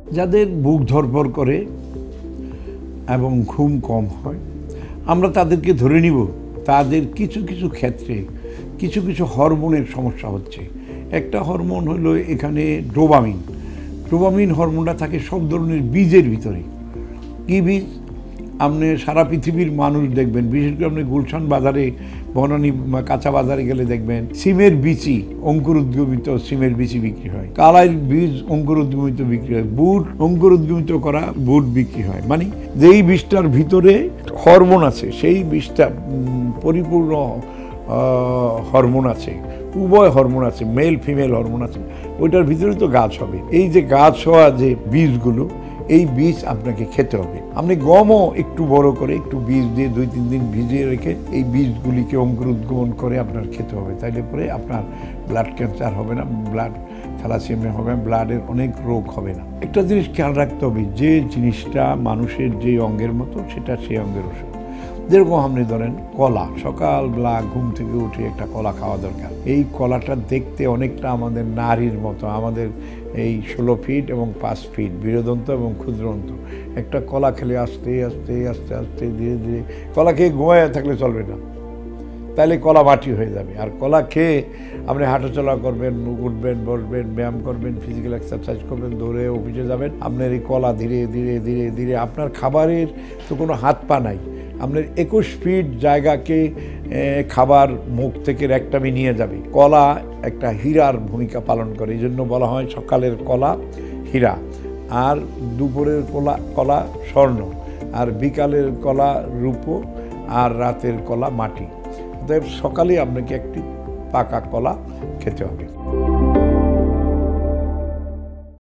যাদের বুক ধড়ফড় করে এবং ঘুম কম হয়, আমরা তাদেরকে ধরে নিব তাদের কিছু কিছু ক্ষেত্রে কিছু কিছু হরমোনের সমস্যা হচ্ছে। একটা হরমোন হলো এখানে ডোপামিন। ডোপামিন হরমোনটা থাকে সব ধরনের বীজের ভিতরে। কী বীজ? আপনি সারা পৃথিবীর মানুষ দেখবেন, বিশেষ করে আপনি গুলশান বাজারে, বনানী কাঁচা বাজারে গেলে দেখবেন সিমের বিচি, অঙ্কুর উদ্গমিত সিমের বিচি বিক্রি হয়, কালাই বীজ অঙ্কুর উদ্গমিত বিক্রি হয়, বুট অঙ্কুর উদ্গমিত করা বুট বিক্রি হয়। মানে যেই বীজটার ভিতরে হরমোন আছে, সেই বীজটা পরিপূর্ণ হরমোন আছে, উভয় হরমোন আছে, মেল ফিমেল হরমোন আছে, ওইটার ভিতরে তো গাছ হবে। এই যে গাছ হওয়া যে বীজগুলো, এই বীজ আপনাকে খেতে হবে। আপনি গমও একটু বড় করে একটু বীজ দিয়ে 2-3 দিন ভিজিয়ে রেখে এই বীজগুলিকে অঙ্কুর উদ্গমন করে আপনার খেতে হবে। তাইলে পরে আপনার ব্লাড ক্যান্সার হবে না, ব্লাড থ্যালাসেমিয়া হবে না, ব্লাডের অনেক রোগ হবে না। একটা জিনিস খেয়াল রাখতে হবে, যে জিনিসটা মানুষের যে অঙ্গের মতো সেটা সেই অঙ্গের ওষুধ। যেরকম আপনি ধরেন কলা, সকালবেলা ঘুম থেকে উঠে একটা কলা খাওয়া দরকার। এই কলাটা দেখতে অনেকটা আমাদের নারীর মতো, আমাদের এই 16 ফিট এবং 5 ফিট বৃহদন্ত এবং ক্ষুদ্রদন্ত। একটা কলা খেলে আস্তে আস্তে আস্তে আস্তে ধীরে ধীরে, কলা খেয়ে ঘুমায় থাকলে চলবে না, তাহলে কলা মাটি হয়ে যাবে। আর কলা খেয়ে আপনি হাঁটাচলা করবেন, উঠবেন, বসবেন, ব্যায়াম করবেন, ফিজিক্যাল এক্সারসাইজ করবেন, দৌড়ে অফিসে যাবেন, আপনার এই কলা ধীরে ধীরে ধীরে ধীরে আপনার খাবারের তো কোনো হাত পা নাই, আপনার 21 ফিট জায়গাকে খাবার মুখ থেকে রেকটামে নিয়ে যাবে। কলা একটা হীরার ভূমিকা পালন করে, এই জন্য বলা হয় সকালের কলা হীরা, আর দুপুরের কলা স্বর্ণ, আর বিকালের কলা রূপো, আর রাতের কলা মাটি। অতএব সকালে আপনাকে একটি পাকা কলা খেতে হবে।